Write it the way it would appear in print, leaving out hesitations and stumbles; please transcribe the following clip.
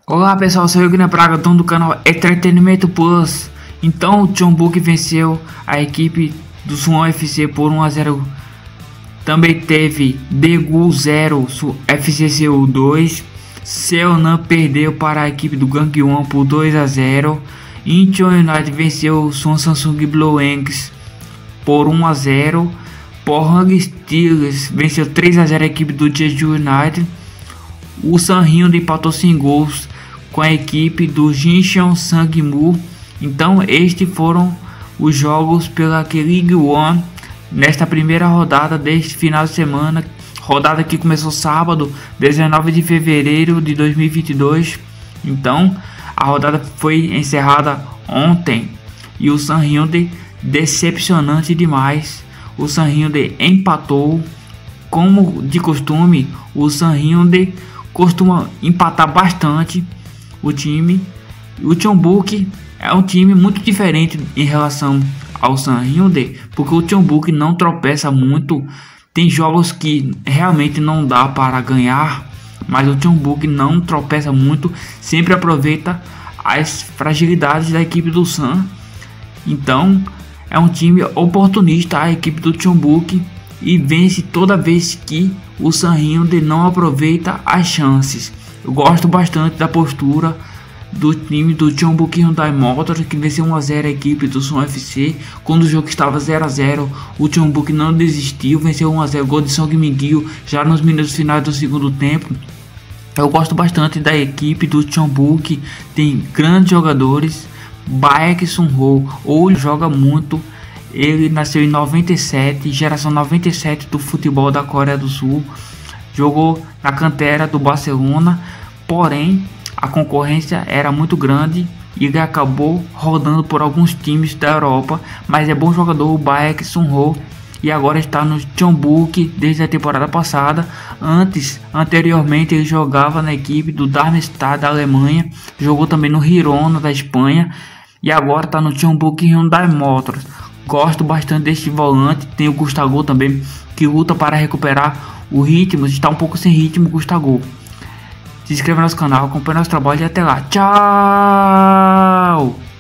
Olá pessoal, sou eu, Guilherme Braga, dono do canal Entretenimento Plus. Então o Jeonbuk venceu a equipe do Suwon FC por 1 a 0. Também teve Daegu 0, FC Seul 2. Seonan perdeu para a equipe do Gangwon por 2 a 0. Incheon United venceu o Suwon Samsung Blue Wings por 1 a 0. Pohang Steelers venceu 3 a 0 a equipe do Jeju United. O Sanhyun empatou sem gols com a equipe do Jincheon Sangmu. Então estes foram os jogos pela K-League One nesta primeira rodada deste final de semana, rodada que começou sábado 19 de fevereiro de 2022. Então a rodada foi encerrada ontem e o Sanhyun decepcionante demais. O Sanhyun empatou, como de costume. O Sanhyun costuma empatar bastante o time. O Jeonbuk é um time muito diferente em relação ao Sanhyun, porque o Jeonbuk não tropeça muito. Tem jogos que realmente não dá para ganhar, mas o Jeonbuk não tropeça muito, sempre aproveita as fragilidades da equipe do Sun. Então é um time oportunista a equipe do Jeonbuk e vence toda vez que o Sanhyun não aproveita as chances. Eu gosto bastante da postura do time do Jeonbuk Hyundai Motors, que venceu 1 a 0 a equipe do Suwon FC. Quando o jogo estava 0 a 0, o Jeonbuk não desistiu, venceu 1 a 0, gol de Song Min-gil já nos minutos finais do segundo tempo. Eu gosto bastante da equipe do Jeonbuk, tem grandes jogadores. Baek Sun-ho hoje joga muito. Ele nasceu em 97, geração 97 do futebol da Coreia do Sul. Jogou na cantera do Barcelona, porém a concorrência era muito grande e ele acabou rodando por alguns times da Europa. Mas é bom jogador o Baek Sun-ho e agora está no Jeonbuk desde a temporada passada. Anteriormente ele jogava na equipe do Darmstadt da Alemanha, jogou também no Girona da Espanha e agora está no Jeonbuk Hyundai Motors. Gosto bastante deste volante. Tem o Gustavo também, que luta para recuperar o ritmo. Está um pouco sem ritmo, Gustavo. Se inscreva no nosso canal, acompanhe nosso trabalho e até lá. Tchau!